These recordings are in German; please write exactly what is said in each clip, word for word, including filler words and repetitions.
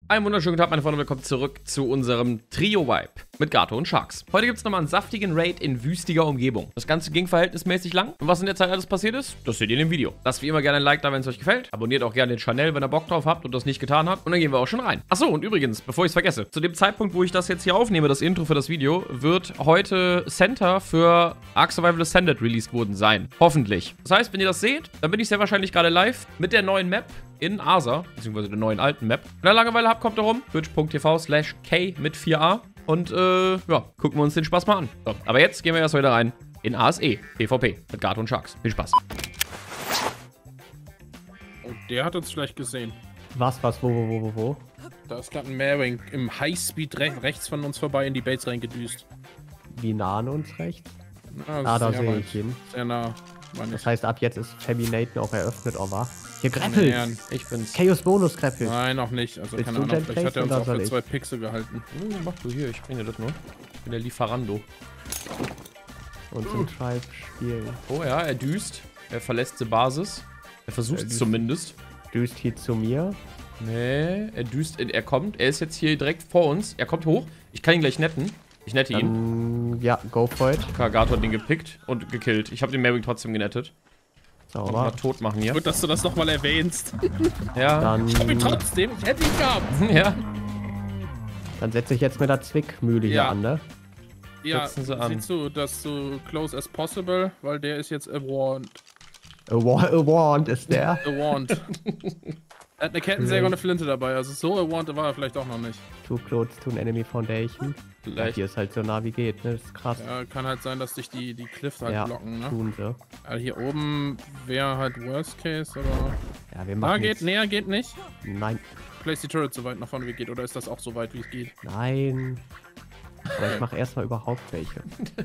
Einen wunderschönen Tag, meine Freunde, willkommen zurück zu unserem Trio-Wipe mit Gato und Sharks. Heute gibt es nochmal einen saftigen Raid in wüstiger Umgebung. Das Ganze ging verhältnismäßig lang. Und was in der Zeit alles passiert ist, das seht ihr in dem Video. Lasst wie immer gerne ein Like da, wenn es euch gefällt. Abonniert auch gerne den Channel, wenn ihr Bock drauf habt und das nicht getan habt. Und dann gehen wir auch schon rein. Achso, und übrigens, bevor ich es vergesse, zu dem Zeitpunkt, wo ich das jetzt hier aufnehme, das Intro für das Video, wird heute Center für Ark Survival Ascended released worden sein. Hoffentlich. Das heißt, wenn ihr das seht, dann bin ich sehr wahrscheinlich gerade live mit der neuen Map in Aser, beziehungsweise der neuen alten Map. Wenn ihr Langeweile habt, kommt da rum. Twitch.tv slash K mit vier A. Und, äh, ja, gucken wir uns den Spaß mal an. So, aber jetzt gehen wir erst wieder rein in A S E, PvP, mit Gato und Sharks. Viel Spaß. Oh, der hat uns vielleicht gesehen. Was, was, wo, wo, wo, wo, wo? Da ist gerade ein Marewing im Highspeed re rechts von uns vorbei in die Base reingedüst. Wie nah an uns rechts? Ah, Ah, da sehr sehe weit. ich ihn. Sehr nah. Meine Das ich. heißt, ab jetzt ist Feminaten auch eröffnet, Ova. Hier, Meine Greppel! Herren. Ich bin's. Chaos Bonus Greppel. Nein, noch nicht. Also Willst keine du Ahnung. Jen Vielleicht hat er uns placen auch oder für soll zwei Pixel gehalten. Hm, mach du hier, ich bringe dir das nur. Ich bin der Lieferando. Und zum Tribe spielen. Oh ja, er düst. Er verlässt die Basis. Er versucht Er es düst. zumindest. Düst hier zu mir. Nee, er düst, er kommt. Er ist jetzt hier direkt vor uns. Er kommt hoch. Ich kann ihn gleich netten. Ich nette ihn. Ähm, ja, go for it. Gato hat ihn gepickt und gekillt. Ich habe den Marewing trotzdem genettet. Und mal Sauber. tot machen hier. Gut, dass du das nochmal erwähnst. Ja. Dann, Ich hab ihn trotzdem. Ich hätte ihn gehabt. Ja. dann setze ich jetzt mit der Zwickmühle hier Ja. an, ne? Ja, Setzen sie an. siehst du, dass so close as possible, weil der ist jetzt a wand. A, wa a wand ist der. A wand. Er hat eine Kettensäge und eine Flinte dabei. Also so a wand war er vielleicht auch noch nicht. Too close to an enemy foundation. Ja, Vielleicht. hier ist halt so nah wie geht, ne? Das ist krass. Ja, kann halt sein, dass dich die, die Cliffs halt Ja, blocken, ne? tun sie. Also hier oben wäre halt Worst Case, oder? Ja, wir Ah, machen geht, jetzt... näher geht nicht. Nein, Place die Turret so weit nach vorne wie geht, oder ist das auch so weit wie es geht? nein. Aber ich mache erstmal überhaupt welche.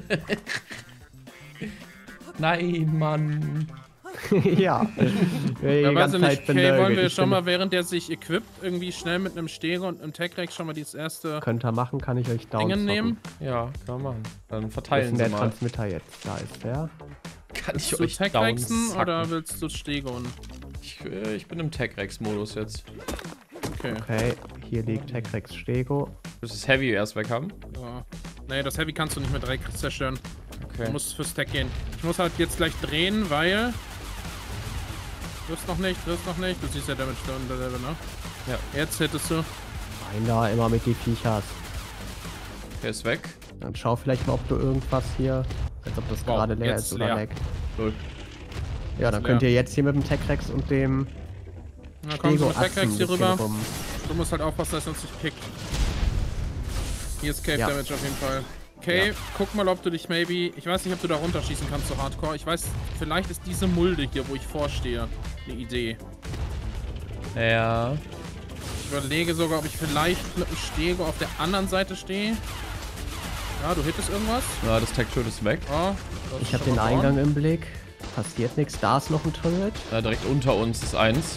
Nein, Mann. ja. Die Ja, weiß ganze ich nicht, Zeit okay, benörgelt. wollen wir Ich schon bin- mal, während der sich equipt, irgendwie schnell mit einem Stege und einem Tech-Rex schon mal dieses erste Könnt ihr machen, kann ich euch down Dingen nehmen? Ja, kann man machen. Dann Wo ist verteilen denn sie der mal. Transmitter jetzt? Da ist der. Kann Willst du Tech-Rexen oder willst du Stege und... Ich, äh, ich bin im Tech-Rex-Modus jetzt. Okay, Okay, hier liegt Tech-Rex Stego. Du das Heavy erst weg haben. ja. Nee, das Heavy kannst du nicht mit direkt zerstören. Okay. Du musst fürs Tech gehen. Ich muss halt jetzt gleich drehen, weil... Triffst noch nicht, triffst noch nicht. Du siehst ja Damage da unter Level, ne? Ja. Jetzt hättest du... Rein da, immer mit die Viechers. Der ist weg. Dann schau vielleicht mal, ob du irgendwas hier... Als ob das Wow, gerade leer jetzt ist oder leer. weg. Null. Ja, dann leer. könnt ihr jetzt hier mit dem Tech-Rex und dem Na komm, so Stego mit Tech-Rex Atzen hier ein rüber. bisschen rum. Du musst halt aufpassen, dass er uns nicht pickt. Hier ist Cave Ja. Damage auf jeden Fall. Okay, Ja. guck mal, ob du dich maybe... Ich weiß nicht, ob du da runterschießen kannst, so hardcore. Ich weiß, vielleicht ist diese Mulde hier, wo ich vorstehe, eine Idee. Ja. Ich überlege sogar, ob ich vielleicht mit dem Stego auf der anderen Seite stehe. Ja, du hittest irgendwas? Ja, das Tech-Turret ist weg. Ja, das Ich ist habe schon den mal Eingang gone. im Blick. Passiert nichts. Da ist noch ein Turret. Da direkt unter uns ist eins.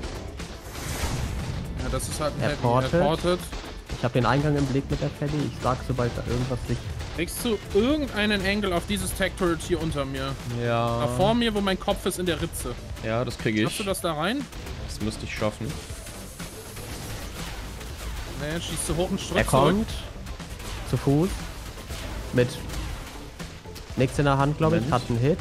Ja, das ist halt ein Er Heavy. portet. Er portet. Ich habe den Eingang im Blick mit der Feli. Ich sag, sobald da irgendwas sich... Kriegst du irgendeinen Angle auf dieses Tech-Turret hier unter mir? Ja. Da vor mir, wo mein Kopf ist, in der Ritze. Ja, das kriege Schaffst du ich. das da rein? Das müsste ich schaffen. Ne, schießt du hoch und Er Struck zurück. kommt. Zu Fuß. Mit nichts in der Hand, glaube ich. Moment. Hat einen Hit.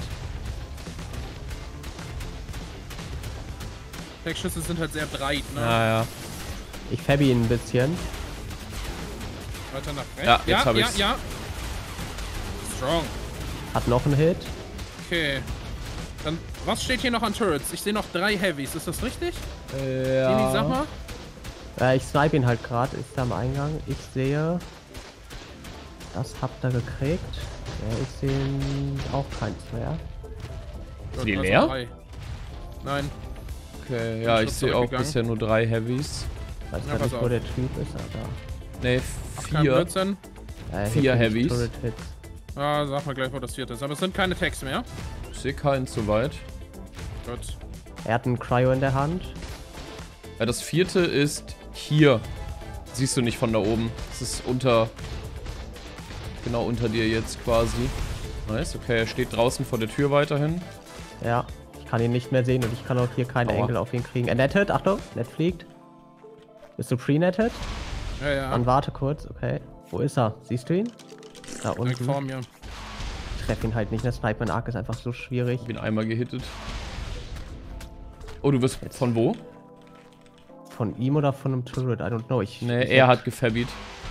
Tech-Schüsse sind halt sehr breit, ne? Ja, ja. Ich fabby ihn ein bisschen. Weiter nach rechts. Ja, jetzt hab ja, ich's. ja. Strong. Hat noch einen Hit. Okay. Dann, was steht hier noch an Turrets? Ich sehe noch drei Heavies. Ist das richtig? Ja. Dini, sag mal. Äh, ich snipe ihn halt gerade. Ist da am Eingang. Ich sehe... Das habt ihr gekriegt. Ja, ich sehe auch keins mehr. Sind die Also leer? drei. Nein. Okay, ja, ich Schritt sehe auch zurückgegangen. bisher nur drei Heavies. Weiß Ja, gar pass nicht, auf. wo der Typ ist, aber... Ne, Kein vier. Blödsinn. Ja, er Vier hit Heavies. Turret Hits. Ah, sag mal gleich, wo das vierte ist. Aber es sind keine Tags mehr. Ich sehe keinen zu weit. Gut. Er hat einen Cryo in der Hand. Ja, das vierte ist hier. Siehst du nicht von da oben. Es ist unter... Genau unter dir jetzt quasi. Nice, okay, er steht draußen vor der Tür weiterhin. Ja, ich kann ihn nicht mehr sehen und ich kann auch hier keinen Aua. Engel auf ihn kriegen. Er nettet, Achtung, net fliegt. Bist du pre-netted? Ja, ja. Dann warte kurz, okay. Wo ist er? Siehst du ihn? Da Direkt unten. vor mir. Ich treff ihn halt nicht. Der Sniper Arc ist einfach so schwierig. Ich bin einmal gehittet. Oh, du wirst von wo? Von ihm oder von einem Turret? I don't know. Ich, Ne, ich er hat gefabbied.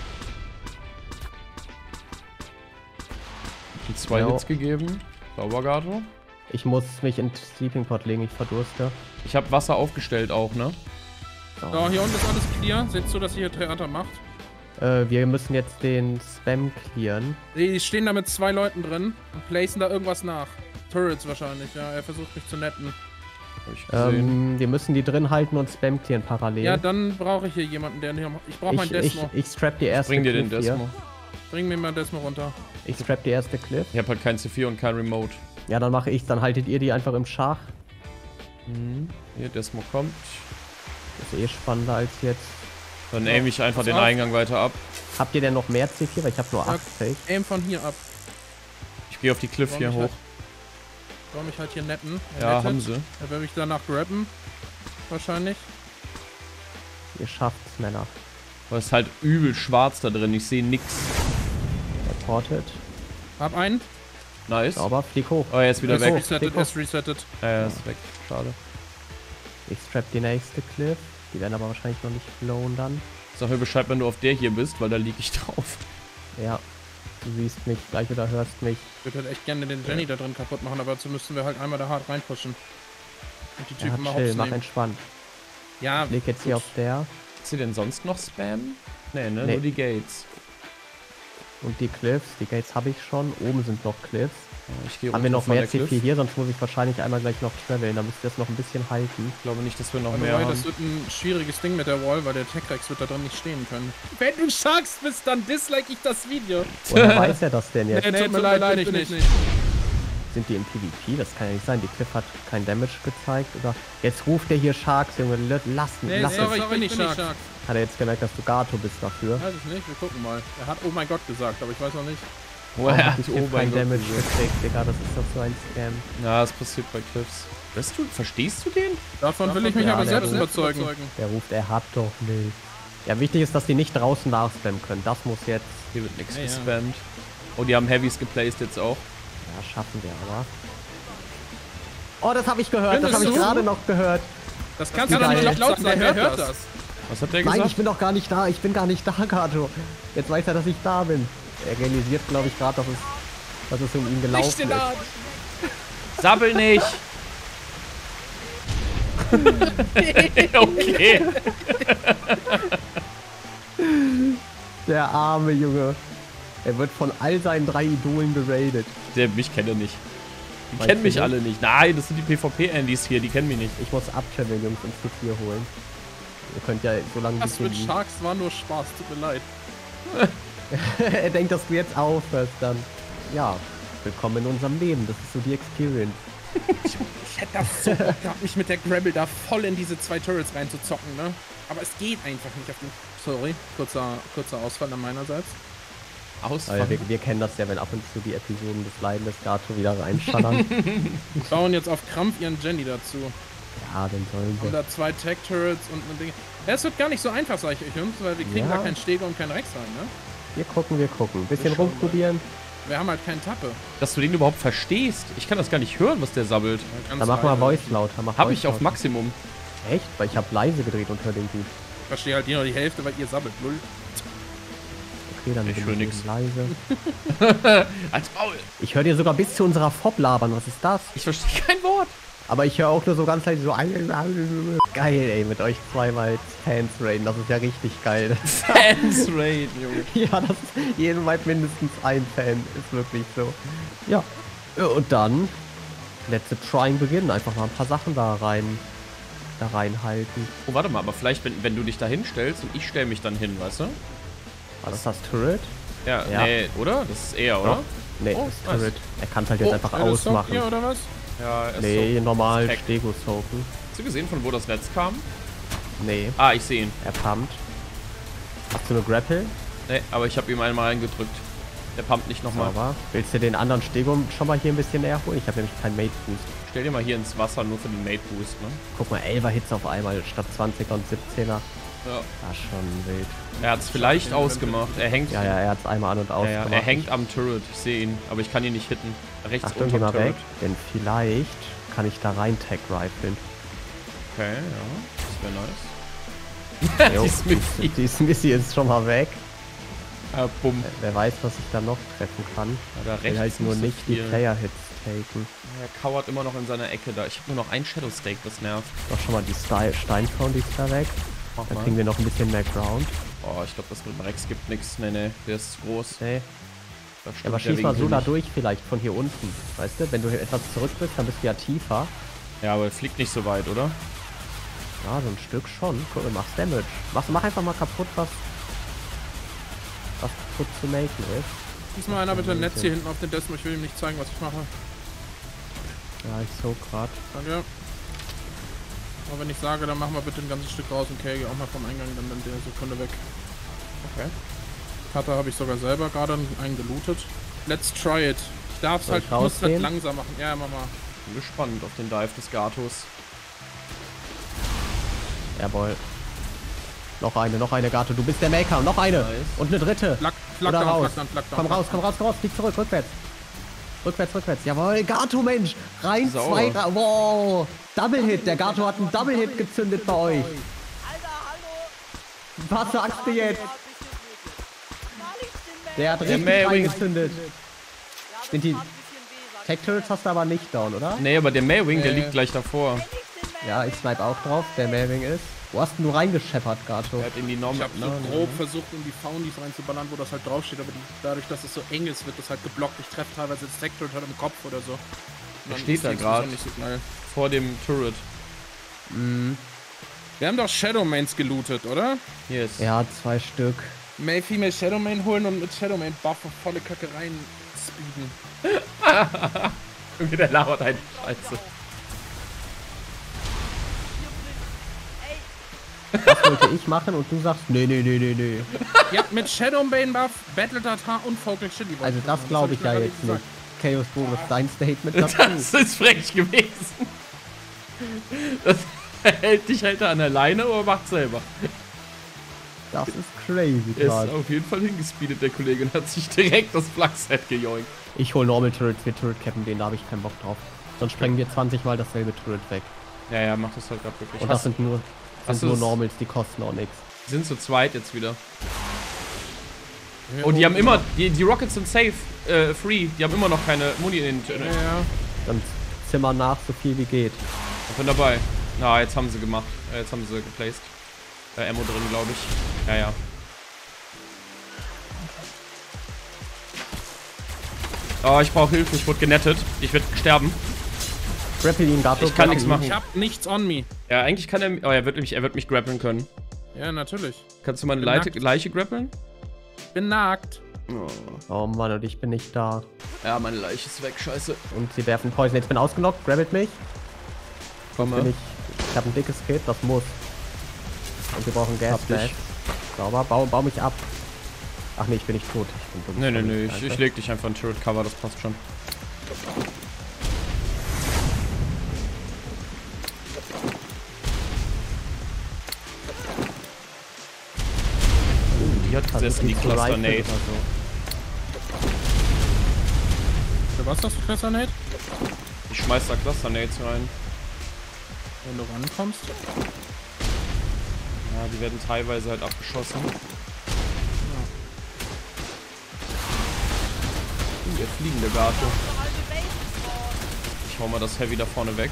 Die zwei Jo. Hits gegeben. Sauber, Gato. Ich muss mich in Sleeping Pod legen, ich verdurste. Ich habe Wasser aufgestellt auch, ne? So, hier unten ist alles clear. Seht zu, dass ihr hier Theater macht. Äh, wir müssen jetzt den Spam clearen. Die stehen da mit zwei Leuten drin und placen da irgendwas nach. Turrets wahrscheinlich, ja. Er versucht mich zu netten. Hab ich gesehen. Ähm, wir müssen die drin halten und Spam clearen parallel. Ja, dann brauche ich hier jemanden, der hier... Ich brauche meinen ich, ich, Desmo. ich strap die erste Bring dir den Cliff hier. Desmo. Bring mir mal Desmo runter. Ich strap die erste Cliff. Ich habe halt kein C vier und kein Remote. Ja, dann mache ich, dann haltet ihr die einfach im Schach. Mhm. Hier, Desmo kommt. Das ist eh spannender als jetzt. Dann Ja, aim ich einfach pass den auf. Eingang weiter ab. Habt ihr denn noch mehr C vier? Weil ich habe nur Ja. achtzig. Aim von hier ab. Ich gehe auf die Cliff Warum hier ich hoch. halt- Soll mich halt hier netten. Er Ja, nettet. haben sie. Er will mich danach grabben. Wahrscheinlich. Ihr schafft's, Männer. Aber es ist halt übel schwarz da drin. Ich sehe nix. Reported. Hab einen. Nice. Sauber, flieg hoch. Oh, er ist wieder Er ist weg. resettet, Dick er ist resettet. Ja, er ist weg. Schade. Ich strap die nächste Cliff. Die werden aber wahrscheinlich noch nicht flown dann. Sag mir Bescheid, wenn du auf der hier bist, weil da lieg ich drauf. Ja. Du siehst mich gleich oder hörst mich. Ich würde halt echt gerne den Jenny da drin kaputt machen, aber dazu müssten wir halt einmal da hart reinpushen. Und die Ja, Typen mal chill, hops mach nehmen. entspannt. Ja, Ich leg jetzt hier gut. auf der. Ist hier denn sonst noch Spam? Nee, ne? Nee. Nur die Gates. Und die Cliffs. Die Gates habe ich schon. Oben sind noch Cliffs. Ja, ich gehe Haben wir runter noch von mehr der C vier Cliff. hier, sonst muss ich wahrscheinlich einmal gleich noch traveln. Da müsst ihr das noch ein bisschen halten. Ich glaube nicht, dass wir noch Aber mehr wobei, haben. das wird ein schwieriges Ding mit der Wall, weil der Tech-Rex wird da drin nicht stehen können. Wenn du Sharks bist, dann dislike ich das Video. Woher weiß er das denn jetzt? Nee, tut mir leid, bin ich nicht. Sind die im PvP? Das kann ja nicht sein. Die Cliff hat kein Damage gezeigt. Oder jetzt ruft der hier Sharks, Junge. Lass, Nee, lass sorry, es. ich bin nicht Sharks. Hat er jetzt gemerkt, dass du Gato bist dafür? Weiß ich nicht, wir gucken mal. Er hat Oh mein Gott gesagt, aber ich weiß noch nicht. Oh, Warum ja. hat die Cliff Oh mein kein Gott. Damage gekriegt, Digga? Das ist doch so ein Scam. Ja, das passiert bei Cliffs. Weißt du, verstehst du den? Davon will ich mich Ja, aber der selbst ruft. überzeugen. Der ruft, er hat doch nicht. Ja, wichtig ist, dass die nicht draußen nachspammen können. Das muss jetzt... Hier wird nichts Ja, ja. gespammt. Oh, die haben Heavies geplaced jetzt auch. Ja, schaffen wir aber. Oh, das habe ich gehört. Das Findest habe ich du? gerade noch gehört. Das kannst du Geil. doch nicht laut sagen, wer hört das? Was hat der Nein, gesagt? ich bin doch gar nicht da. Ich bin gar nicht da, Gato. Jetzt weiß er, dass ich da bin. Er realisiert, glaube ich, gerade, dass es, dass es um ihn gelaufen Nicht den ist. Arsch. Sabbel nicht! Okay. Der arme Junge. Er wird von all seinen drei Idolen geradet. Der, mich kennt er nicht. Die Weißt kennen du mich nicht? alle nicht. Nein, das sind die PvP-Andys hier, die kennen mich nicht. Ich muss abtraveln, Jungs, und C vier holen. Ihr könnt ja so lange Das mit bisschen... Sharks war nur Spaß, tut mir leid. Er denkt, dass du jetzt aufhörst dann. Ja, willkommen in unserem Leben. Das ist so die Experience. Ich hätte das so Bock gehabt, mich mit der Grabble da voll in diese zwei Turrets reinzuzocken, ne? Aber es geht einfach nicht auf den... Sorry, kurzer, kurzer Ausfall an meinerseits. Ausfall. Aber wir, wir kennen das ja, wenn ab und zu die Episoden des Leiden des Gato wieder reinschallern. Die bauen jetzt auf Krampf ihren Jenny dazu. Ja, dann sollen Und sie. da zwei Tech-Turrets und ein Ding. Ja, es wird gar nicht so einfach, sag ich euch, Jungs, weil wir kriegen Ja. da keinen Stege und keinen Rex rein, ne? Wir gucken, wir gucken. Bisschen Wir schauen rumprobieren. Wir haben halt keinen Tappe. Dass du den überhaupt verstehst. Ich kann das gar nicht hören, was der sabbelt. Ganz Dann mach mal leise. Voice lauter. Mach Hab Voice ich auf lauter. Maximum. Echt? Weil ich habe leise gedreht und höre den gut. Ich verstehe halt hier noch die Hälfte, weil ihr sabbelt. Null. Okay, dann Ich bin höre ich nix. eben leise. Als Maul. Ich höre dir sogar bis zu unserer Fob labern. Was ist das? Ich verstehe kein Wort. Aber ich höre auch nur so ganz leise so... Geil, ey, mit euch zweimal Fans raiden. Das ist ja richtig geil. Fans Raid, Junge. Ja, das ist jeden Mal mindestens ein Fan. Ist wirklich so. Ja. Und dann... Let's trying beginnen. Einfach mal ein paar Sachen da rein... Da reinhalten. Oh, warte mal, aber vielleicht, wenn, wenn du dich da hinstellst und ich stelle mich dann hin, weißt du? War das das Turret? Ja, Ja. nee, oder? Das ist er, oder? Nee, Oh, das nice. Turret. Er kann es halt jetzt einfach ja, das ausmachen. Hier, oder was? Ja, er ist Nee, so. normal Hack. Stego soaken. Hast du gesehen, von wo das Netz kam? Nee, Ah, ich sehe ihn. er pumpt. Hast du eine Grapple? Nee, aber ich habe ihm einmal reingedrückt. Der pumpt nicht nochmal. Aber willst du den anderen Stego schon mal hier ein bisschen näher holen? Ich habe nämlich keinen Mate Boost. Stell dir mal hier ins Wasser, nur für den Mate Boost, ne? Guck mal, elfer Hits auf einmal statt zwanziger und siebzehner. Ja. War schon wild. Er hat es vielleicht ausgemacht. Er hängt. Ja, ja, er hat es einmal an und aus Ja, ja, gemacht. er hängt am Turret. Ich sehe ihn, aber ich kann ihn nicht hitten. Rechts Achtung, geh unter mal Turret. weg, denn vielleicht kann ich da rein tag-riflen. Okay, ja. Das wäre nice. Jo, Die Smithy. Die Smithy ist schon mal weg. Ah, bumm. Wer weiß, was ich da noch treffen kann. Ja, da Ich will rechts halt nur nicht so nicht die viel. Player-Hits taken. Er kauert immer noch in seiner Ecke da. Ich habe nur noch ein Shadow Stake, das nervt. Doch schon mal die Ste Steinfrauen, die ist da weg. Mach Dann mal. kriegen wir noch ein bisschen mehr Ground. Oh, ich glaube, das mit dem Rex gibt nichts. Nee, nee, der ist groß. Nee. Da Ja, stimmt aber der schieß mal so Winkel da nicht. durch vielleicht, von hier unten. Weißt du, wenn du hier etwas zurück bist, dann bist du ja tiefer. Ja, aber er fliegt nicht so weit, oder? Ja, so ein Stück schon. Guck, du machst Damage. Mach, mach einfach mal kaputt, was, was kaputt zu maken ist. Schieß mal einer bitte ein Netz hier hinten auf den Desmo. Ich will ihm nicht zeigen, was ich mache. Ja, ich so grad. Danke. Aber wenn ich sage, dann machen wir bitte ein ganzes Stück raus und Kay, geh auch mal vom Eingang, dann dann der Sekunde weg. Okay. Cutter habe ich sogar selber gerade einen gelootet. Let's try it. Ich darf es Soll halt, ich ich muss rausgehen? halt langsam machen. Ja, mach mal. Bin gespannt auf den Dive des Gatos. Jawohl. Noch eine, noch eine Gato. Du bist der Maker. Noch eine. Nice. Und eine dritte. Flack, flack Oder down, raus. flack down, flack down. Komm raus, komm raus, komm raus. Flieg zurück, rückwärts. Rückwärts, rückwärts. Jawohl, Gato, Mensch. Rein, Sauber. zwei, ra wow. Double Hit. Der Gato hat einen Double Hit gezündet bei euch. Was sagst du jetzt? Der hat richtig Maywing. reingezündet. Sind die Tech Turrets hast du aber nicht down, oder? Nee, aber der Maywing, der Nee. liegt gleich davor. Ja, ich snipe auch drauf. Der Maywing ist. Wo hast denn du reingescheppert, Gato? Er hat in die Ich Norm. habe so grob versucht, in die Foundies reinzuballern, wo das halt draufsteht, aber die, dadurch, dass es so eng ist, wird das halt geblockt. Ich treffe teilweise das Sector halt im Kopf oder so. Und Der dann steht ist da die Explosion grad. nicht so schnell. vor dem Turret. Wir haben doch Shadowmains gelootet, oder? Yes. Ja, zwei Stück. May Female Shadowmain holen und mit Shadowmain Buff auf volle Kacke rein speeden. Irgendwie der labert halt Scheiße. Das wollte ich machen und du sagst, nee, nee, nee, nee, nee. Ja, mit Shadowmain Buff, Battletar und Focal Chili. wollte Also ich das machen. glaube hab ich ja mir jetzt gerade nicht. Chaos Boris, dein Statement dazu. Das ist frech gewesen. Das hält dich halt an der Leine, aber macht selber. Das ist crazy Er ist gerade. auf jeden Fall hingespeedet, der Kollege, und hat sich direkt das Flak-Set gejoinkt. Ich hol Normal Turrets, wir Turret cappen den, da habe ich keinen Bock drauf. Sonst sprengen wir zwanzig Mal dasselbe Turret weg. Ja, ja, macht das halt gerade wirklich. Und das Hast- sind nur, hast sind du nur das- Normals, die kosten auch nichts. Die sind zu zweit jetzt wieder. Ja, Und die haben immer, die, die Rockets sind safe, äh, free. Die haben immer noch keine Muni in den Ja, Turret. ja. Dann zimmer nach, so viel wie geht. Ich bin dabei. Na, jetzt haben sie gemacht. Äh, jetzt haben sie geplaced. Äh, Ammo drin, glaube ich. Ja, ja. Oh, ich brauche Hilfe. Ich wurde genettet. Ich werde sterben. Grapple ihn, Gato. Ich kann grapple nichts ihn. machen. Ich hab nichts on me. Ja, eigentlich kann er. Oh, er wird mich, er wird mich grappeln können. Ja, natürlich. Kannst du meine Bin Leite, nackt. Leiche grappeln? Bin nackt. Oh Mann, und ich bin nicht da. Ja, meine Leiche ist weg. Scheiße. Und sie werfen Poison. Jetzt bin ich ausgenockt, grabbelt mich. Bin Komme. ich ich habe ein dickes Kit, das muss. Und wir brauchen Gas Hab dich. Flash. Sauber, bau, bau mich ab. Ach nee, ich bin nicht tot. Ich bin dumm. Nee, nee, nee. Ich, Scheiße. ich leg dich einfach in Turret Cover. Das passt schon. Oh, die hat Versuch, sehr die Sneak zu Cluster riflen Nade. oder so. Für was das für Cluster Nade? Ich schmeiß da Cluster Nades rein. Wenn du rankommst. Ja, die werden teilweise halt abgeschossen. Uh, der fliegende Gato. Ich hau mal das Heavy da vorne weg.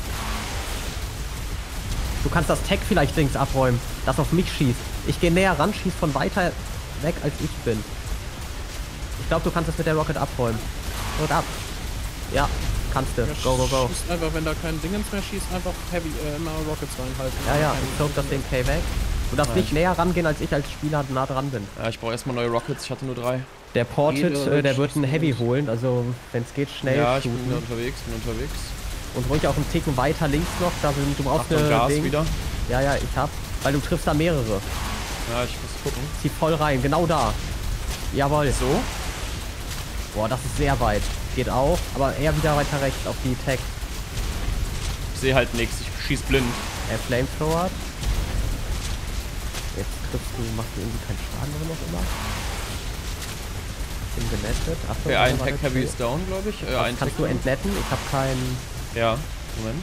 Du kannst das Tech vielleicht links abräumen, das auf mich schießt. Ich gehe näher ran, schieß von weiter weg als ich bin. Ich glaube, du kannst das mit der Rocket abräumen. Rück ab. Ja, kannst du. Ja, Go, go, go. Schießt einfach, wenn da kein Dingens mehr schießt, einfach Heavy, äh, immer Rockets reinhalten. Ja, ja, Kein- ich zog das den K weg. Du darfst Ja, nicht näher rangehen, als ich als Spieler nah dran bin. Ja, ich brauche erstmal neue Rockets. Ich hatte nur drei. Der Ported, Jede äh, der wird einen schießt Heavy los. holen, also wenn es geht, schnell Ja, ich shooten. bin unterwegs, bin unterwegs. Und ruhig auch einen Ticken weiter links noch, da sind, du brauchst Achtung, eine Gas Ding. wieder. Ja, ja, ich hab. Weil du triffst da mehrere. Ja, ich muss gucken. Zieh voll rein, genau da. Jawohl. So. Boah, das ist sehr weit. Geht auch, aber eher wieder weiter rechts auf die Tech. Ich sehe halt nichts. Ich schieß blind. Er Flamethrower. triffst du, machst du irgendwie keinen Schaden oder noch immer? Ich bin genettet. Achso, Okay, ein Tech Heavy ist down, glaube ich. Äh, Was ein kannst Tech du entnetten? Ich habe keinen... Ja, Moment.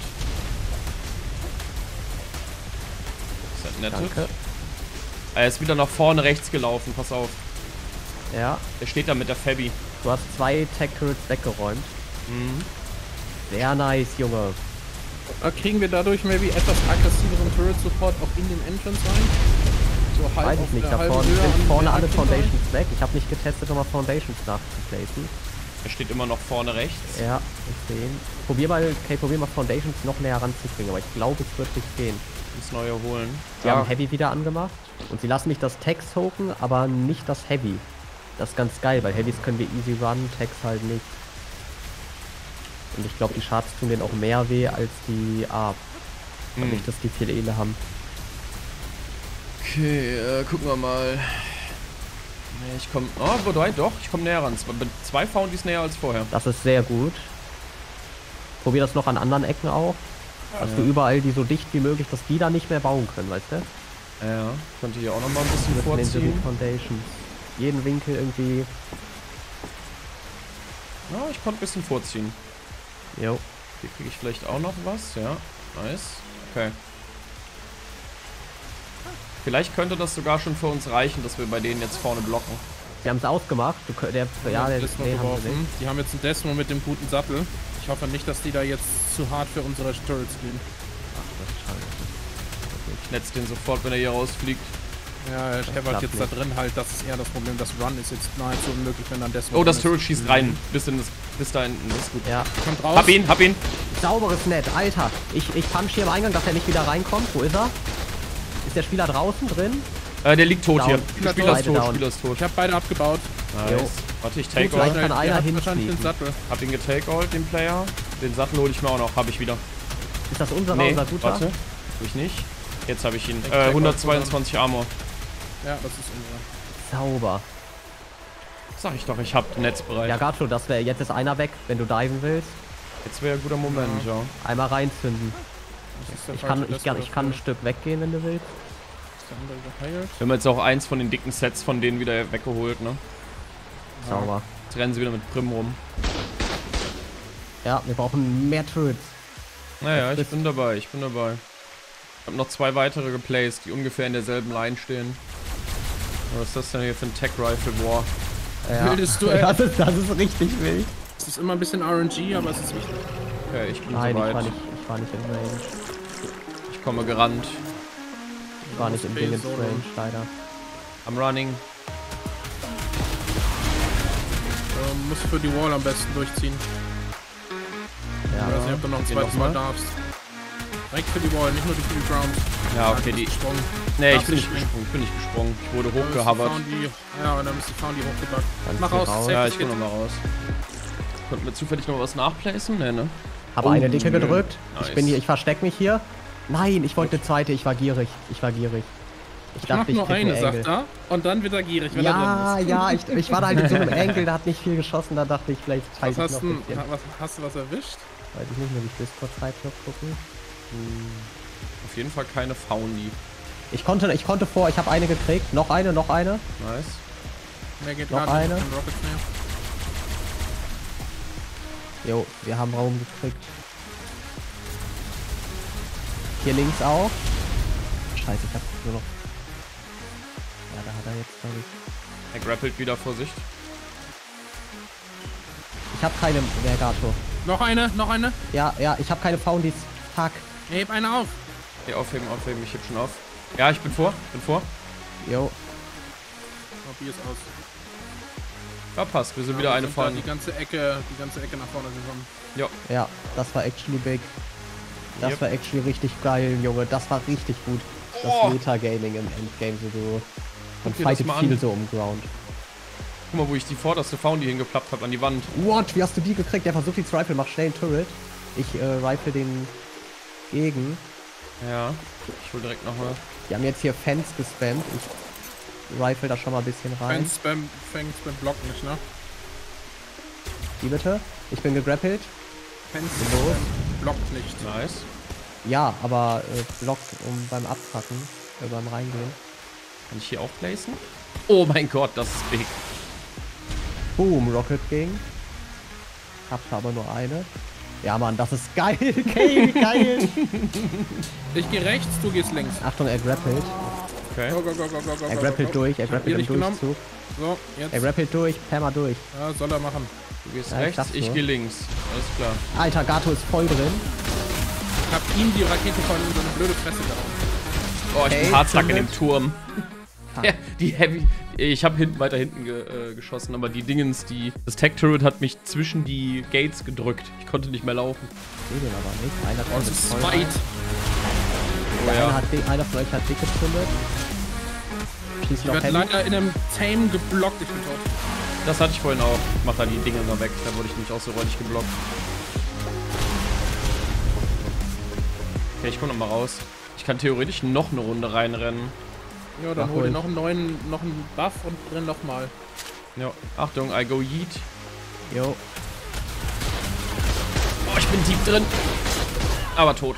Ist entnettet. Danke. Er ist wieder nach vorne rechts gelaufen, pass auf. Ja, Der steht da mit der Fabi. du hast zwei Tech-Turrets weggeräumt. Mhm. Sehr nice, Junge. Äh, Kriegen wir dadurch maybe etwas aggressiveren Turret-Support auch in den Entrance rein? So halb Weiß auf ich nicht, der da halben vorne Höhe sind an vorne der alle Icon rein? Foundations weg. Ich habe nicht getestet, um mal Foundations nachzuplacen. Er steht immer noch vorne rechts. Ja, ich sehe ihn. Probier mal, okay, probier mal Foundations noch näher ranzukriegen, aber ich glaube, es wird nicht gehen. Ins neue holen. Sie haben Heavy wieder angemacht und sie lassen mich das Tags soaken, aber nicht das Heavy. Das ist ganz geil, weil Heavys können wir easy run, Tags halt nicht. Und ich glaube, die Shards tun denen auch mehr weh als die A. Und Hm. nicht, dass die viel Ele haben. Okay, äh, gucken wir mal. Nee, ich komm. Oh, wobei, doch, ich komme näher ran. Mit zwei Foundies näher als vorher. Das ist sehr gut. Probier das noch an anderen Ecken auch. Dass Ja. du überall die so dicht wie möglich, dass die da nicht mehr bauen können, weißt du? Ja, könnte hier auch noch mal ein bisschen Mit den vorziehen. Foundations. Jeden Winkel irgendwie. Ja, ich konnte ein bisschen vorziehen. Jo. Hier kriege ich vielleicht auch noch was. Ja, nice. Okay. Vielleicht könnte das sogar schon für uns reichen, dass wir bei denen jetzt vorne blocken. Sie haben es ausgemacht. Du, kö- der, ja, der, Desmo nee, haben sie geworfen. nicht. Die haben jetzt einen Desmo mit dem guten Sattel. Ich hoffe nicht, dass die da jetzt zu hart für unsere Turrets gehen. Ach, das ist schade. Ich netz den sofort, wenn er hier rausfliegt. Ja, er klappt Shepard jetzt da nicht. drin halt, das ist eher das Problem. Das Run ist jetzt nahezu unmöglich, wenn dann Desmo Oh, das drin Turret ist. schießt rein. Bis, in das, bis da hinten. Das ist gut. Ja, Kommt raus. Hab ihn, hab ihn. sauberes Net, Alter. Ich, ich punch hier am Eingang, dass er nicht wieder reinkommt. Wo ist er? Ist der Spieler draußen drin? Äh, der liegt tot Down. hier. Spieler Spieler ist beide tot, down. Spieler ist tot. Ich habe beide abgebaut. Nice. Jo. Warte, ich Gut, take vielleicht all. kann Der einer hat wahrscheinlich den hinsneaken. Sattel. Hab ihn getakeolt, den Player. Den Sattel hole ich mir auch noch. Hab ich wieder. Ist das unser, Nee, unser guter? warte. Hab ich nicht. Jetzt habe ich ihn. Ich Äh, take hundertzweiundzwanzig Armor. Ja, das ist unsere. Sauber. Sag ich doch, ich hab Netz bereit. Ja, Gato, das wäre jetzt ist einer weg, wenn du diven willst. Jetzt wäre ein guter Moment, ja. Einmal reinzünden. Das ist der Ich falsche kann, ich, kann, Desmo ich kann ein dafür. Stück weggehen, wenn du willst. Ist der andere geheilt? Wir haben jetzt auch eins von den dicken Sets von denen wieder weggeholt, ne? Sauber. Jetzt rennen sie wieder mit Prim rum. Ja, wir brauchen mehr Turrets. Naja, ich Das- bin dabei, ich bin dabei. Ich habe noch zwei weitere geplaced, die ungefähr in derselben Line stehen. Was ist das denn hier für ein Tech Rifle War? Ja. Wildes Duell. Das ist, das ist richtig wild. Es ist immer ein bisschen R N G, aber es ist wichtig. Okay, ich bin Nein, ich war soweit. nicht, ich war nicht in Range. Ich komme gerannt. Ich war nicht in Space Dingens Solo. Range, leider. I'm running. Ähm, muss für die Wall am besten durchziehen. Ja, Ich weiß nicht, ob du noch ein Geh zweites noch mal. Mal darfst. Direkt für die Wall, nicht nur die für die Ground. Ja, okay, du bist die. gesprungen. Nee, ich Darfst bin nicht nicht gesprungen. Ich bin nicht gesprungen. Ich wurde Dann ist die hochgehavert. Foundie- Ja, und dann ist die Foundie hochgebackt. Kannst Mach du raus, raus? safe Ja, ist ich bin fit. noch mal raus. Konnten wir zufällig noch was nachplacen? Nee, ne? habe Oh, eine dicke nö. gedrückt. Nice. Ich bin hier, ich versteck mich hier. Nein, ich wollte eine zweite, ich war gierig. Ich war gierig. Ich Ich mach dachte, ich nur krieg eine, eine sagt Angle. er. Und dann wird er gierig, wenn er Ja, drin ist. ja, ich, ich war da halt in so einem Angle, der hat nicht viel geschossen, da dachte ich, vielleicht Was teile ich noch hast, ein du, bisschen. was, hast du was erwischt? Weiß ich nicht, muss ich Discord-Zeitschrift gucken. Auf jeden Fall keine Foundie. Ich konnte, ich konnte vor, ich habe eine gekriegt. Noch eine, noch eine. Nice. Mehr geht Noch gar nicht eine? mit den Rockets mehr. Jo, wir haben Raum gekriegt. Hier links auch. Scheiße, ich hab nur noch... Ja, da hat er jetzt, glaube ich... Er grappelt wieder, Vorsicht. Ich habe keine Vergato. Noch eine, noch eine. Ja, ja, ich habe keine Foundies. Fuck. Heb eine auf. Okay, aufheben, aufheben, ich heb schon auf. Ja, ich bin vor, bin vor. Jo. Oh, Bier ist aus. Ja, passt, wir sind Ja, wieder wir eine sind da Fallen. Die ganze Ecke, die ganze Ecke nach vorne gekommen. Ja, Ja, das war actually big. Das Yep. war actually richtig geil, Junge. Das war richtig gut. Das Oh. Metagaming im Endgame, so du. Und dir das fightet mal viel an. so um Ground. guck mal, wo ich die vorderste Foundie hingeplappt habe an die Wand. What? Wie hast du die gekriegt? Der versucht die zu rifle, mach schnell einen Turret. Ich äh, rifle den gegen. Ja, ich hol direkt nochmal. Die haben jetzt hier Fans gespammt. Ich rifle da schon mal ein bisschen rein. Fans Spam, Fans Spam Block nicht, ne? Die bitte. Ich bin gegrappelt. Fans Los. Spam blockt nicht. Nice. Ja, aber äh, blockt um beim Abpacken, äh, beim Reingehen. Kann ich hier auch placen? Oh mein Gott, das ist big. Boom, Rocket King. Hab aber nur eine. Ja, Mann, das ist geil. Geil, geil. Ich gehe rechts, du gehst links. Achtung, er grappelt. Okay. Go, go, go, go, go, go, Er go, grappelt go, go. durch, er Hier grappelt im nicht genommen. Durchzug. So, Er jetzt. grappelt durch, Pammer durch. Ja, soll er machen. Du gehst Ja, ich rechts, dachte ich so. gehe links. Alles klar. Alter, Gato ist voll drin. Ich hab ihm die Rakete von so eine blöde Fresse gehauen. Oh, ich Hey, bin hardstuck in zündet. dem Turm. Ja, die Heavy. Ich habe hinten weiter hinten ge, äh, geschossen, aber die Dingens, die. Das Tech Turret hat mich zwischen die Gates gedrückt. Ich konnte nicht mehr laufen. Ich sehe den aber nicht. Einer Oh, von das uns ist voll weit. rein. Oh, Einer, ja. hat, dick- einer von euch hat dick gezündet. Schießt Ich noch werde Heavy. leider in einem Tame geblockt. Ich bin tot. Das hatte ich vorhin auch. Ich mach da die Dinge immer weg. Da wurde ich nämlich auch so räudig geblockt. Okay, ich komm noch mal raus. Ich kann theoretisch noch eine Runde reinrennen. Ja, dann Mach hol dir ruhig. noch einen neuen, noch einen Buff und renn nochmal. Ja. Achtung, I go yeet. Jo. Oh, ich bin tief drin. Aber tot.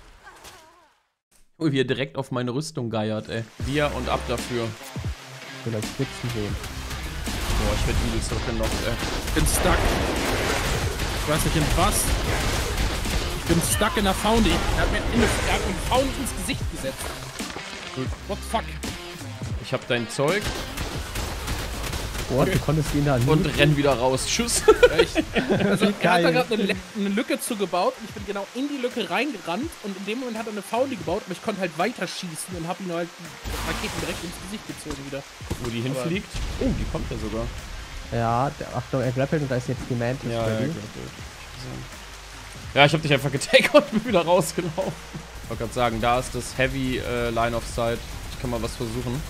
Oh, wie er direkt auf meine Rüstung geiert, ey. Dia und ab dafür. Ich will euch spitzen sehen. Boah, ich werd übel zurückgenockt, ey. Ich bin stuck. Ich weiß nicht in was. Ich bin stuck in der Foundie. Er hat mir in er hat mir einen Found ins Gesicht gesetzt. What the fuck? Ich hab dein Zeug Boah, du konntest ihn da nie. und renn wieder raus. Tschüss. Ich, also, er hat da Geil. gerade eine, Le- eine Lücke zugebaut und ich bin genau in die Lücke reingerannt und in dem Moment hat er eine Foundie gebaut, aber ich konnte halt weiter schießen und hab ihn halt die Raketen direkt ins Gesicht gezogen wieder. Wo die hinfliegt. Oh, die kommt ja sogar. Ja, der, Achtung, er grappelt und da ist jetzt die Mantis Ja, ja, ready. gut, gut. Ja, ich hab dich einfach getaggt und bin wieder rausgelaufen. Ich wollte gerade sagen, da ist das Heavy äh, Line of Sight. Ich kann mal was versuchen.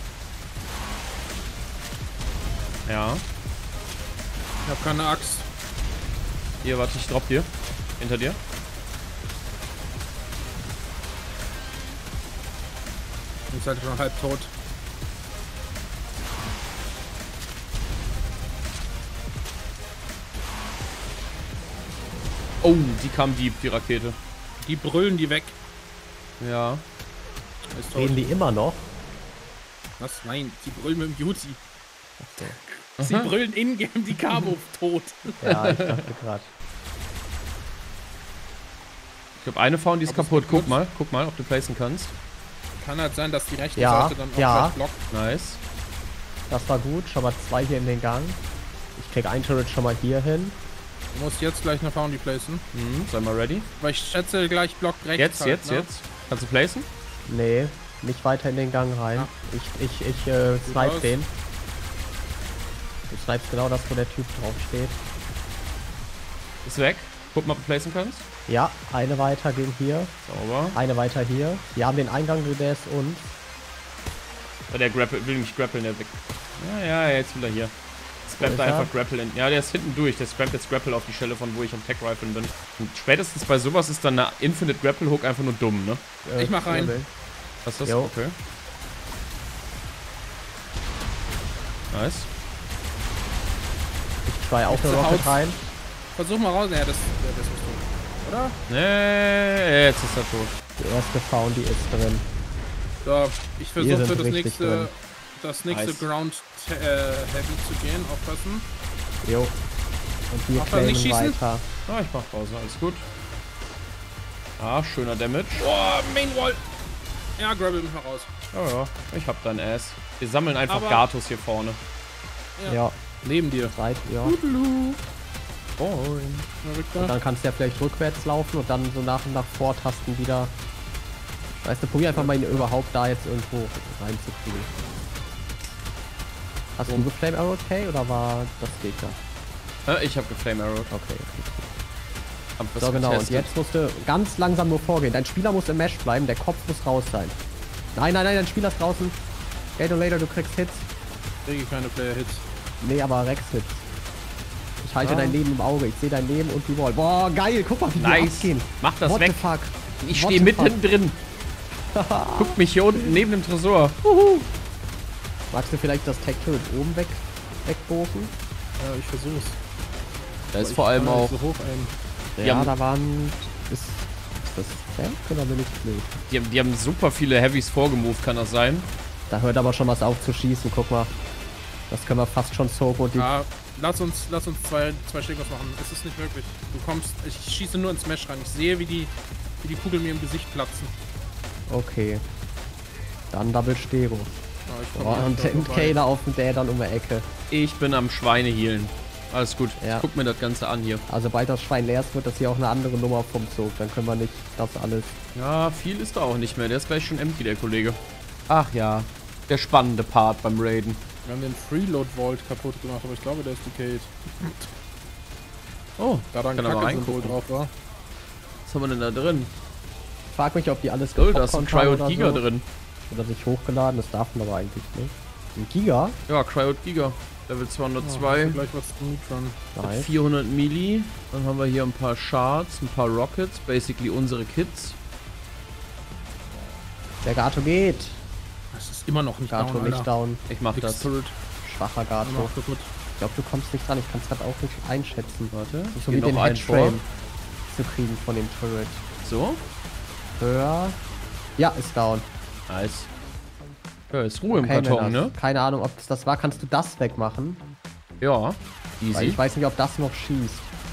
Ja. Ich hab keine Axt. Hier, warte, ich drop dir. Hinter dir. Ich seid schon halb tot. Oh, die kam deep, die Rakete. Die brüllen die weg. Ja. Ist tot. Reden die immer noch? Was? Nein, die brüllen mit dem Beauty. Achso. Sie brüllen in-game die Cabo tot. Ja, ich dachte gerade. Ich glaube, eine Faun, die ist Aber es kaputt. wird Guck gut. mal, guck mal, ob du placen kannst. Kann halt sein, dass die rechte Ja, Seite dann auch ja. gleich blockt. Nice. Das war gut. Schon mal zwei hier in den Gang. Ich krieg ein Turret schon mal hier hin. Du musst jetzt gleich eine Foundie placen. Mhm, sei mal ready. Weil ich schätze, gleich blockt rechts. Jetzt, halt, jetzt, ne? jetzt. Kannst du placen? Nee, nicht weiter in den Gang rein. Ja. Ich, ich, ich äh, Gut snipe aus. den. Du snipest genau das, wo der Typ drauf steht. Ist weg. Guck mal, ob du placen kannst. Ja, eine weiter gegen hier. Sauber. Eine weiter hier. Wir haben den Eingang, der ist uns. Oh, der grapple, will mich grappeln, der weg. Ja, ja, jetzt will er hier. Spammt ist da er? einfach Grapple in. Ja, der ist hinten durch. Der spammt jetzt Grapple auf die Stelle, von wo ich am Tech-Riflen bin. Und spätestens bei sowas ist dann eine Infinite Grapple Hook einfach nur dumm, ne? Äh, Ich mach rein. Wirbel. Was ist das? Jo. Okay. Nice. Ich try auch Jetzt eine haut's. Rocket rein. Versuch mal raus. Ja, das, ja, das ist tot. Oder? Nee, jetzt ist er tot. Die erste Found, die ist drin. So, ich Wir versuche sind für das richtig nächste, drin. das nächste Nice. Ground äh, Heavy zu gehen. Aufpassen. Jo. Und wir Darf er nicht claimen schießen? weiter. Ah, ich mach Pause, alles gut. Ah, schöner Damage. Oh, Main Wall. Ja, grabbel mich mal raus. Ja, ja, ich hab dein Ass. Wir sammeln einfach Aber- Gatos hier vorne. Ja. Ja, Neben dir. seid ihr. Tudelu. Moin. Und dann kannst du ja vielleicht rückwärts laufen und dann so nach und nach vortasten wieder. Weißt du, probier einfach mal ihn überhaupt da jetzt irgendwo reinzukriegen. Hast du geflame arrow okay oder war das Gegner? Äh, ich hab geflame arrowed. Okay, okay. Hab was So genau, und getestet. jetzt musst du ganz langsam nur vorgehen. Dein Spieler muss im Mesh bleiben, der Kopf muss raus sein. Nein, nein, nein, dein Spieler ist draußen. Gator later, du kriegst Hits. Kriege ich keine Player-Hits. Nee, aber Rex-Hits. Ich halte Ah. dein Leben im Auge, ich sehe dein Leben und die Wall. Boah, geil, guck mal, wie die Nice. abgehen. Mach das What weg. the fuck? Ich What stehe the fuck? mittendrin. Guck mich hier unten neben dem Tresor. Magst du vielleicht das Tech-Turret oben weg, wegbogen? Ja, ich versuch's. Da Aber ist ich vor allem kann auch, nicht so hoch ein. Die Ja, haben- da waren... Ist, ist das Tank oder bin ich blöd? die haben, die haben super viele Heavys vorgemoved, kann das sein? Da hört aber schon was auf zu schießen, guck mal. Das können wir fast schon soaken und die... Ja, lass uns, lass uns zwei, zwei Stegos machen. Es ist nicht möglich. Du kommst, ich schieße nur ins Mesh rein. Ich sehe, wie die, wie die Kugeln mir im Gesicht platzen. Okay. Dann Double Stego. Ja, ich Oh, und ein Kayla auf dem Dädern um die Ecke. Ich bin am Schweine healen. Alles gut. Ja. Ich guck mir das Ganze an hier. Also sobald das Schwein leer ist, wird das hier auch eine andere Nummer vom Zug. Dann können wir nicht das alles... Ja, viel ist da auch nicht mehr. Der ist gleich schon empty, der Kollege. Ach ja. Der spannende Part beim Raiden. Wir haben den Freeload Vault kaputt gemacht, aber ich glaube, der ist decayed. Oh, Da da ein kann aber Kacke-Symbol reingucken. drauf war. Was haben wir denn da drin? Ich frag mich, ob die alles Oh, da ist ein gepopcornt haben Cryot oder Giga so. drin. Oder sich hochgeladen, das darf man aber eigentlich nicht. Ein Giga? Ja, Cryot Giga. Level Oh, zweihundertzwei. gleich was zum Neutron. Nice. vierhundert Milli. Dann haben wir hier ein paar Shards, ein paar Rockets. Basically unsere Kits. Der Gato geht. Das ist immer noch nicht Gato down, nicht Alter. down. Ich mach das. Turret. Schwacher Immer Gato. noch kaputt. Ich glaube, du kommst nicht dran. Ich kann es gerade auch nicht einschätzen. Warte. Ich So geh wie den noch einen vor. Headframe zu kriegen von dem Turret. So. Höher. Ja, ist down. Nice. Ja, ist Ruhe im Okay, Karton, Männers. ne? Keine Ahnung, ob das das war. Kannst du das wegmachen? Ja. Weil Easy. ich weiß nicht, ob das noch schießt.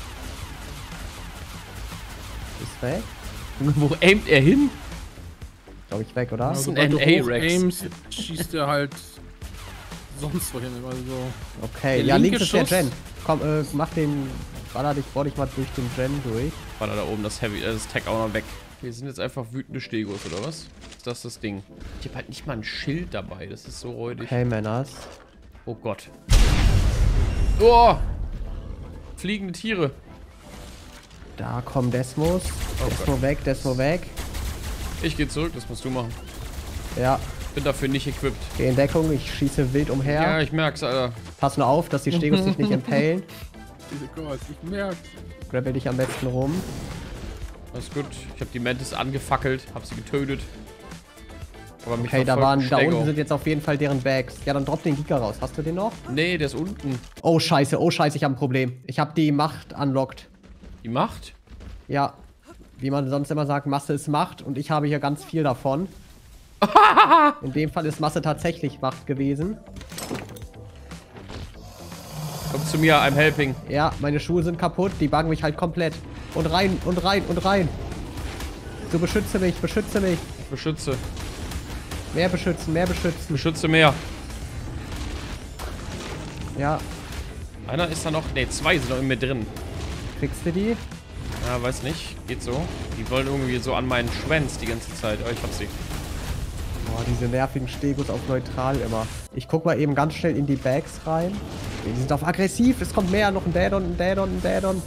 Ist weg? Wo aimt er hin? Glaube ich weg, oder? Das ist ein sobald du N A-Rex. hochaimst, schießt er halt sonst wohin. Also, Okay, Der ja, linke links ist der Schuss. Gen. Komm, äh, mach den. Baller dich, bohr dich mal durch den Gen durch. War da, da oben das Heavy, äh, das Tech auch noch weg. Wir sind jetzt einfach wütende Stegos, oder was? Ist das das Ding? Ich habe halt nicht mal ein Schild dabei, das ist so räudig. Hey, Männers. Oh Gott. Oh! Fliegende Tiere. Da kommen Desmos. Oh Desmo Gott. weg, Desmo weg. Ich gehe zurück, das musst du machen. Ja, Bin dafür nicht equipped. geh in Deckung, ich schieße wild umher. Ja, ich merk's, Alter. Pass nur auf, dass die Stegos dich nicht impalen. diese Gott, ich merke. Grabbel dich am besten rum. Alles gut. Ich habe die Mantis angefackelt, hab sie getötet. Aber mich Okay, da verfolgt waren, ein da Stego. unten sind jetzt auf jeden Fall deren Bags. Ja, dann drop den Giga raus. Hast du den noch? Nee, der ist unten. Oh, scheiße, oh, scheiße, ich habe ein Problem. Ich habe die Macht unlocked. Die Macht? Ja, wie man sonst immer sagt, Masse ist Macht und ich habe hier ganz viel davon. In dem Fall ist Masse tatsächlich Macht gewesen. Komm zu mir, I'm helping. Ja, meine Schuhe sind kaputt, die buggen mich halt komplett. Und rein, und rein, und rein. So, beschütze mich, beschütze mich. Beschütze. Mehr beschützen, mehr beschützen. Beschütze mehr. Ja, Einer ist da noch. Ne, zwei sind noch in mir drin. kriegst du die? Ja, weiß nicht. Geht so. Die wollen irgendwie so an meinen Schwanz die ganze Zeit. Oh, ich hab sie. Boah, diese nervigen Stegos auf neutral immer. Ich guck mal eben ganz schnell in die Bags rein. Die sind auf aggressiv. Es kommt mehr. Noch ein Dadon, ein Dadon, ein Dadon.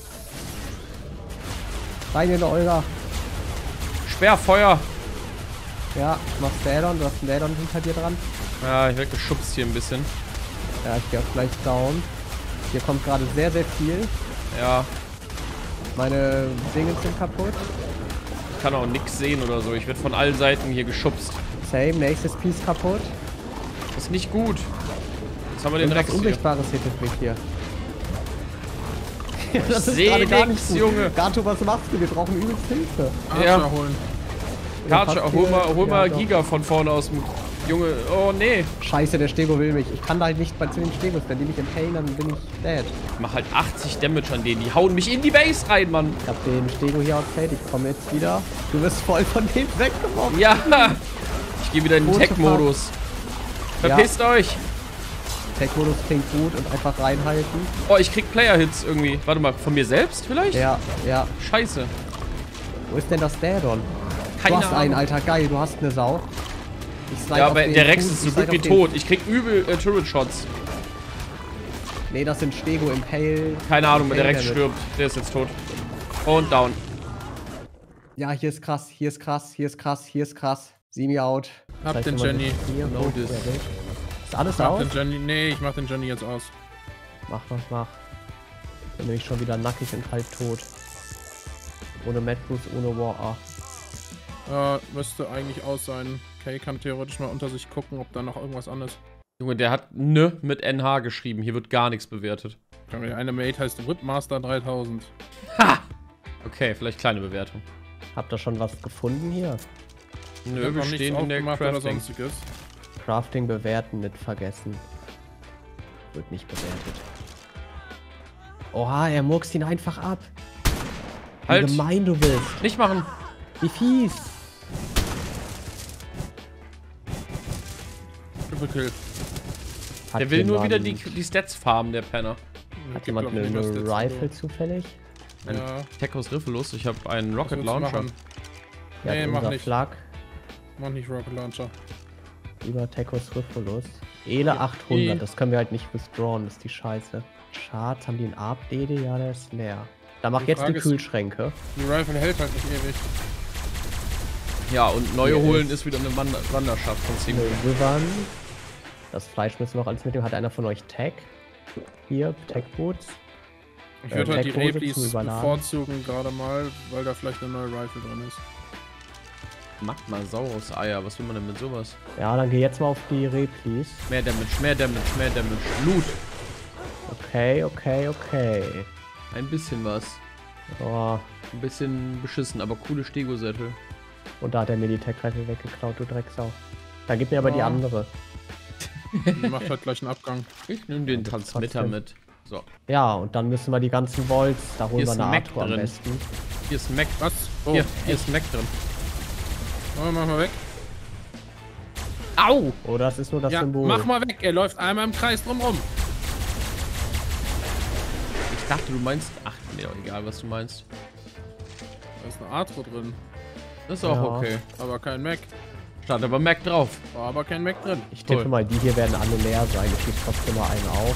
Rein in der Olga. Sperrfeuer. Ja, du machst Dadon. Du hast einen Dadon hinter dir dran. Ja, ich werd geschubst hier ein bisschen. Ja, ich gehe auch gleich down. Hier kommt gerade sehr, sehr viel. Ja, Meine Dinge sind kaputt. ich kann auch nichts sehen oder so. Ich werde von allen Seiten hier geschubst. Same, nächstes Piece kaputt. Das ist nicht gut. Jetzt haben wir den Irgendwas Rex hier. Unsichtbares hittet mich hier. Das ist seh gerade gar nix, nicht gut. Junge. Gato, was machst du? Wir brauchen übelst Hilfe. Archer Ja. holen. Karcher, passt hol hier. mal, hol Ja, mal doch. Giga von vorne aus dem... Junge, oh nee. Scheiße, der Stego will mich. Ich kann da halt nicht bei zu den Stegos. Wenn die mich impalen, dann bin ich dead. Ich mach halt achtzig Damage an denen. Die hauen mich in die Base rein, Mann. Ich hab den Stego hier outplayed. Ich komme jetzt wieder. Du wirst voll von denen weggeworfen. Ja. Ich gehe wieder in den Große Tech-Modus. Verpisst euch. Tech-Modus klingt gut und einfach reinhalten. Oh, ich krieg Player-Hits irgendwie. Warte mal, von mir selbst vielleicht? Ja, ja. Scheiße. Wo ist denn das Dadon? Keine Du hast einen, Ahnung. Alter. Geil, du hast eine Sau. Ich slide Ja, auf aber den der Rex Fuß, ist so ich gut slide wie auf den- tot. Ich krieg übel äh, Turret-Shots. Nee, das sind Stego Impale. Keine Ahnung, der Impale Rex Damage. stirbt. Der ist jetzt tot. Und down. Ja, hier ist krass, hier ist krass, hier ist krass, hier ist krass. Sieh mir out. Hab Vielleicht den wenn man Jenny. sich Hier No oh, dis. der weg. Ist alles Mach aus? den Jenny. Nee, ich mach den Jenny jetzt aus. Mach, mach, mach. Bin nämlich schon wieder nackig und halb tot. Ohne Mad Boost, ohne War. Äh, müsste eigentlich aus sein. Kay kann theoretisch mal unter sich gucken, ob da noch irgendwas anderes. Junge, der hat ne mit N H geschrieben. Hier wird gar nichts bewertet. Der eine Mate heißt Whipmaster dreitausend. Ha! Okay, vielleicht kleine Bewertung. Habt ihr schon was gefunden hier? Ich Nö, hab wir noch nichts stehen in der aufgemacht oder Crafting. sonstiges. Crafting bewerten, nicht vergessen. Wird nicht bewertet. Oha, er murkst ihn einfach ab. Wie Halt. gemein du bist. Nicht machen. Wie fies. Triple Kill. Hat Der will nur jemand- wieder die, die Stats farmen, der Penner. Hat jemand eine, eine Rifle zufällig? Ein Ja. Techos Riffelus. Ich habe einen Was Rocket willst du Launcher. machen? Ja, Nee, mach unser nicht. Flak Mach nicht Rocket Launcher. über Techos Riffelus. Ele achthundert, das können wir halt nicht withdrawn, das ist die Scheiße. Schatz, haben die einen A B D? Ja, der ist leer. Da mach Die jetzt die Frage ist- Kühlschränke. Die Rifle hält halt nicht ewig. Ja, und neue Hier holen ist- ist wieder eine Wander Wanderschaft von Eine Steam. Wyvern. Das Fleisch müssen wir auch alles mitnehmen. Hat einer von euch Tech? Hier, Tech Boots. Ich Äh, würde halt die Tech-Hose Replis zum Überladen. bevorzugen, gerade mal, weil da vielleicht eine neue Rifle drin ist. Magmasaurus-Eier. Was will man denn mit sowas? Ja, dann geh jetzt mal auf die Replis. Mehr Damage, mehr Damage, mehr Damage. Loot. Okay, okay, okay. Ein bisschen was. Oh, Ein bisschen beschissen, aber coole Stego-Sättel. und da hat er mir die Tech-Rifle weggeklaut, du Drecksau. Dann gib mir aber die Ja. andere. Die macht halt gleich einen Abgang. Ich nehme den Ja, Transmitter trotzdem. mit. So, Ja, und dann müssen wir die ganzen Volts, da holen Hier wir ist eine ein Mac Arthur am drin. besten. hier ist ein Mac. Was? Oh, Hier, hier ist ein Mac drin. oh, mach mal weg. Au! Oh, das ist nur das Ja, Symbol. mach mal weg. Er läuft einmal im Kreis drumrum. Ich dachte, du meinst... Ach, mir doch egal, was du meinst. Da ist eine Arthur drin. Das ist auch Ja. okay. Aber kein Mac. Stand aber Mac drauf. War aber kein Mac drin. Ich tippe Toll. mal, die hier werden alle leer sein. Ich schieße trotzdem mal einen auf.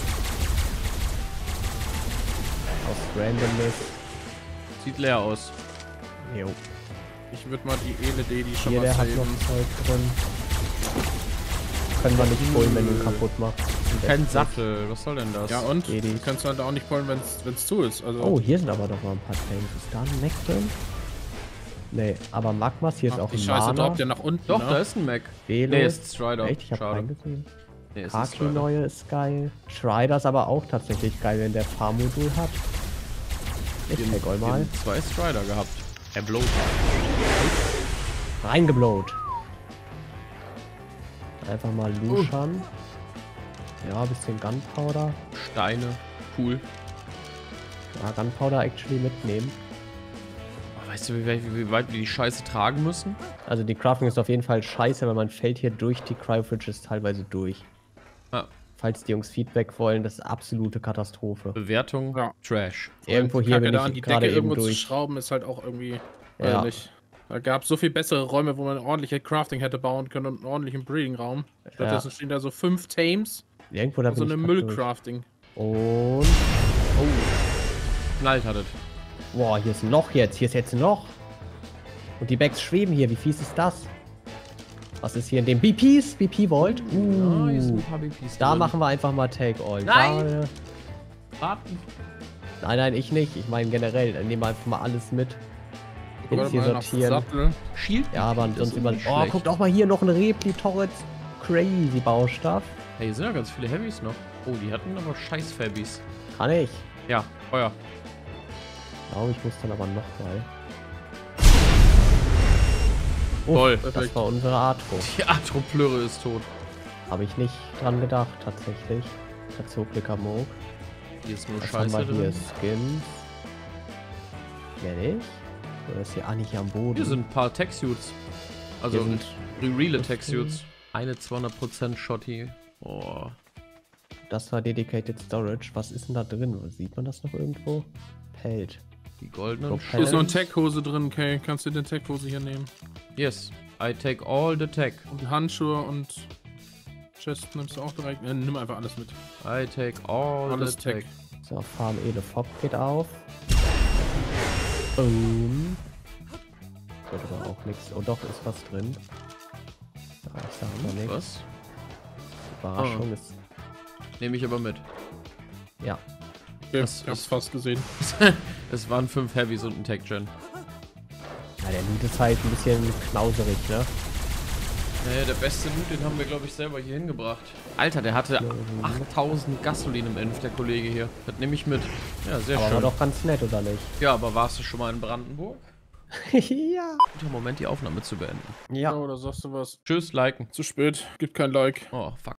Aus Randomness. Sieht leer aus. Jo. Ich würde mal die Ele D, die schon Hier, mal der hat noch saven. Zeug drin. Können wir nicht holen, wenn du ihn kaputt machst. Kein Sattel. Was soll denn das? Ja und? Eh die. Du kannst halt auch nicht pullen, wenn es zu ist. Also, Oh, hier sind aber doch mal ein paar Tanks. Ist da ein Mac drin? Nee, aber Magmas, hier ist ach, auch die ein Scheiße Mana. droppt ja nach unten. Doch, ne? da ist ein Mac. Velo. Nee, ist Strider. Echt? Ich hab Schade. reingesehen. Nee, ist ein Kaki Strider. neue ist geil. Strider ist aber auch tatsächlich geil, wenn der Fahrmodul hat. Ich Wir check euch haben- wir mal. haben zwei Strider gehabt. Er blowt. Reingeblowt. Einfach mal luschern. Ja, bisschen Gunpowder. Steine. Cool. Ja, Gunpowder actually mitnehmen. Oh, weißt du, wie, weit- wie weit wir die Scheiße tragen müssen? Also die Crafting ist auf jeden Fall scheiße, weil man fällt hier durch die Cryofridges teilweise durch. Ah, Falls die Jungs Feedback wollen, das ist absolute Katastrophe. Bewertung. Ja. Trash. Irgendwo hier Kacke, bin da an die ich gerade Decke eben irgendwo zu durch. schrauben ist halt auch irgendwie Ja. ehrlich. Da gab es so viel bessere Räume, wo man ordentliche Crafting hätte bauen können und einen ordentlichen Breeding-Raum. Stattdessen stehen da so fünf Tames Irgendwo da und so bin eine ich grad durch. Müllcrafting. Und... Knallt hat es. Boah, hier ist ein Loch jetzt. Hier ist jetzt ein Loch. Und die Bags schweben hier. Wie fies ist das? Was ist hier in dem B Ps? B P-Vault? Uh, Ah, hier sind ein paar B Ps da drin. machen wir einfach mal Take All. Nein! Da, Warten. nein, nein, ich nicht. Ich meine generell. Dann nehmen wir einfach mal alles mit. Jetzt Warte hier mal nach sortieren. Sattel. Shield. Ja, aber Das sonst ist immer... nicht Oh, schlecht. guckt auch mal hier noch ein Repli-Torret. Crazy Baustoff. Hey, hier sind ja ganz viele Heavys noch. Oh, die hatten aber scheiß Fabbies. Kann ich. Ja, Feuer. Ich glaube, ich muss dann aber noch mal. Toll. Das war unsere Atro. Die Atroplöre ist tot. Habe ich nicht dran gedacht, tatsächlich. Tazoklikamoog. Hier ist nur Was haben wir Scheiße hier? drin. Skins. Mehr nicht? Oder ist hier... Ah, nicht hier am Boden. Hier sind ein paar Tech-Suits. Also Hier sind- reale Tech-Suits. Eine zweihundert Prozent Shotty. Oh. Das war Dedicated Storage. Was ist denn da drin? Sieht man das noch irgendwo? Pelt. Die goldenen Okay. Hier ist noch ein Shells. Tech-Hose drin, Kay. Kannst du den Tech-Hose hier nehmen? Yes. I take all the tech. Und Handschuhe und Chest nimmst du auch direkt. Ja, nimm einfach alles mit. I take all Alles the tech. Tech. So, Farm Ele Fob geht auf. Boom. Wird aber auch nichts. Oh doch, ist was drin. Ja, ich sag aber nichts. Was? Überraschung Oh. ist... Nehme ich aber mit. Ja. Okay, Das ich hab's ist- fast gesehen. Es waren fünf Heavys und ein Tech-Gen. Ja, der Loot ist halt ein bisschen knauserig, ne? Naja, der beste Loot, den haben wir, glaube ich, selber hier hingebracht. Alter, der hatte achttausend Gasolin im Enf, der Kollege hier. Das nehme ich mit. Ja, sehr Aber war schön. doch ganz nett, oder nicht? Ja, aber warst du schon mal in Brandenburg? Ja. Guter Moment, die Aufnahme zu beenden. Ja. Oh, da sagst du was. Tschüss, liken. Zu spät. Gibt kein Like. Oh, fuck.